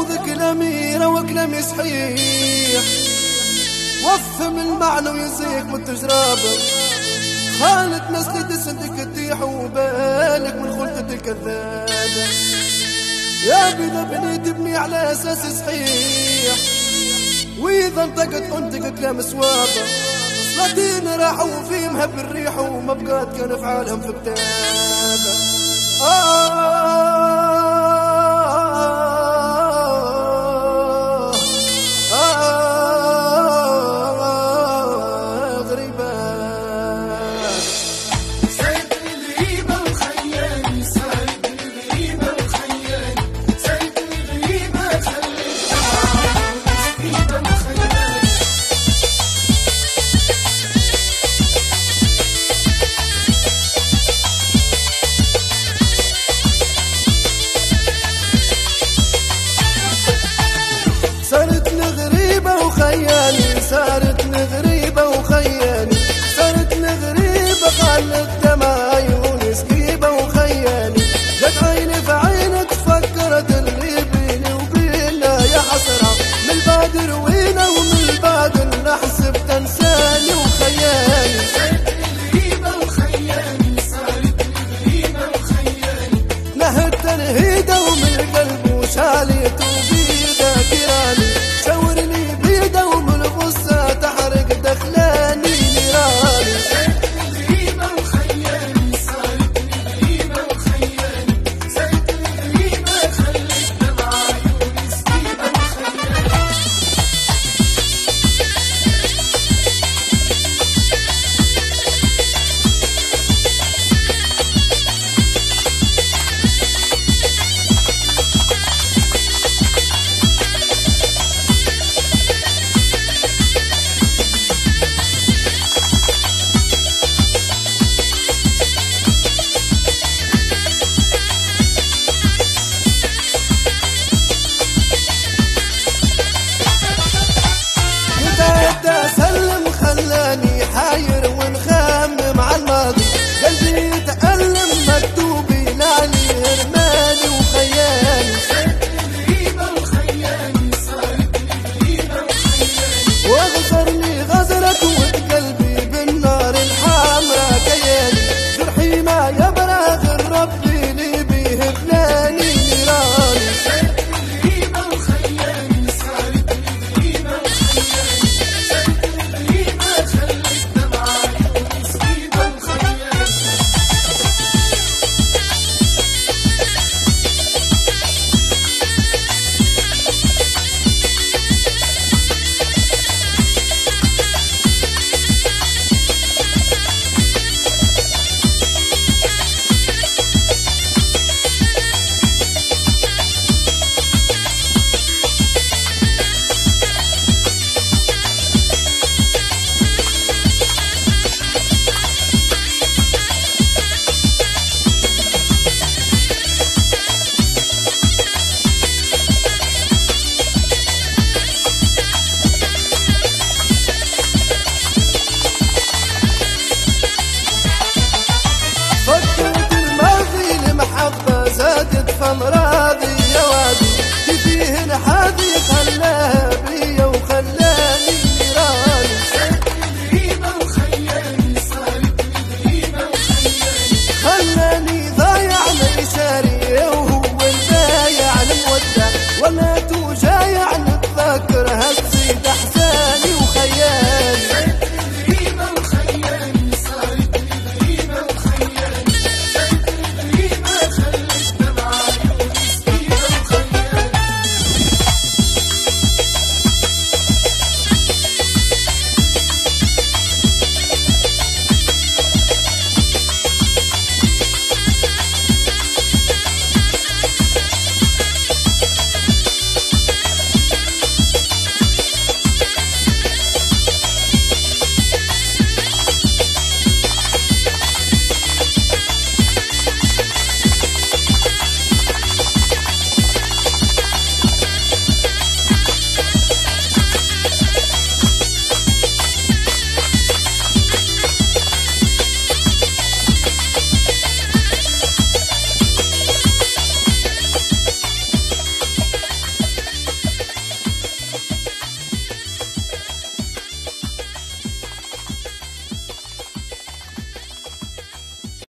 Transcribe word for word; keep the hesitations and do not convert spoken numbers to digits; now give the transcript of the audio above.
كلامي وكلامي صحيح، وفهم المعنى ويزيك متجرابة. خانت نسلي تسدك تطيح وبالك من خلطة الكذابة. يا بيضا بني تبني على اساس صحيح، واذا انطقت انطق كلام سوابة. سلاطين راحوا في مهب الريح وما بقات كان افعالهم في كتابة. آه صارتني غريبة وخياني، صارتني غريبة وخياني، صارتني غريبة خلت دمع عيوني سكيبة وخياني. جت عيني في عينك فكرت اللي بيني وبينها يا حسرة، من بعد روينا ومن بعد نحسب تنساني وخياني. صارتني غريبة وخياني، صارتني غريبة وخياني، نهد تنهيدة ومن القلب وشاليته بيدا كيراني. شاورني بيده ومن الغصة تحرق دخلاني نيراني. صارتني غريبة وخياني، صارتني غريبة وخياني، صارتني غريبة خلت دمع عيوني سكيبة وخياني. أسلم خلاني حاير ونخمم على الماضي. قلبي يتألم مكتوبي لعني هرماني وخياني. صارتني غريبة وخياني، صارتني غريبة وخياني، واغزرني غزرك وقلبي بالنار الحمرا كياني. جرحي ما يبرى غير ربي اللي بيهبلاني نيراني. صارتني غريبة وخياني، صارتني غريبة وخياني، زادت فمرة